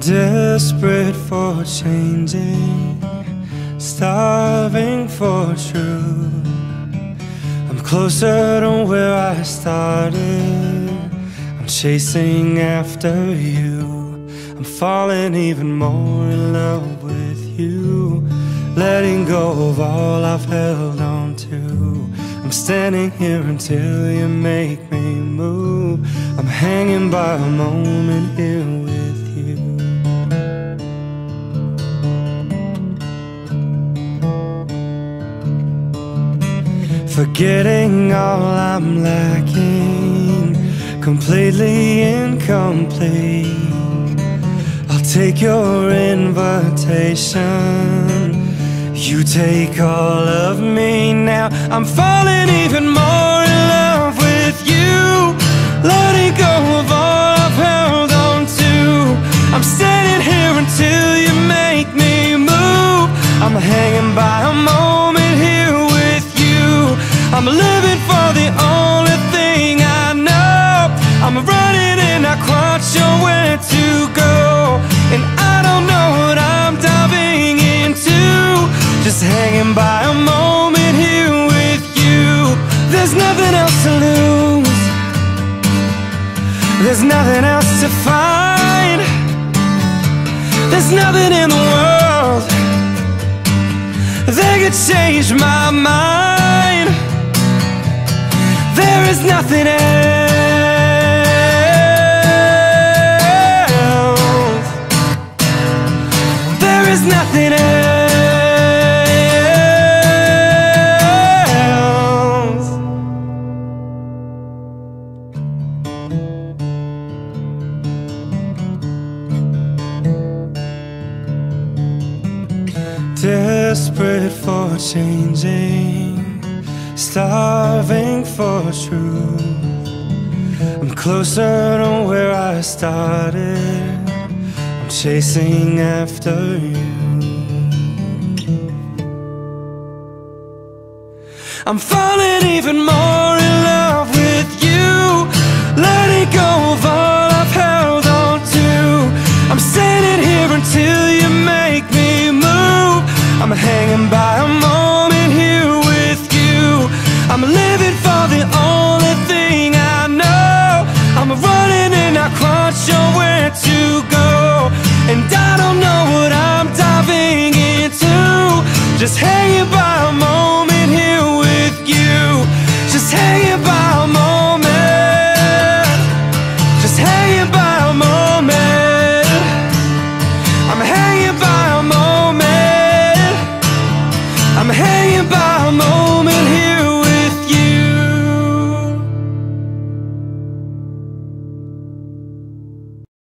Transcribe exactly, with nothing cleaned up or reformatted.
Desperate for changing, starving for truth. I'm closer to where I started. I'm chasing after you. I'm falling even more in love with you, letting go of all I've held on to. I'm standing here until you make me move. I'm hanging by a moment here with you. Forgetting all I'm lacking, completely incomplete. I'll take your invitation, you take all of me now. I'm falling even more in love with you, letting go of all I've held on to. I'm standing here until you make me move. I'm hanging by a moment here with you. I'm living for the only thing I know. I'm running and not quite sure where to go, and I don't know what I'm diving into. Just hanging by a moment here with you. There's nothing else to lose, there's nothing else to find. There's nothing in the world that could change my mind. There is nothing else, there is nothing else. Desperate for changing, starving for truth. I'm closer to where I started. I'm chasing after you. I'm falling even more in love with you, letting go of all I've held on to. I'm standing here until you make me move. I'm hanging by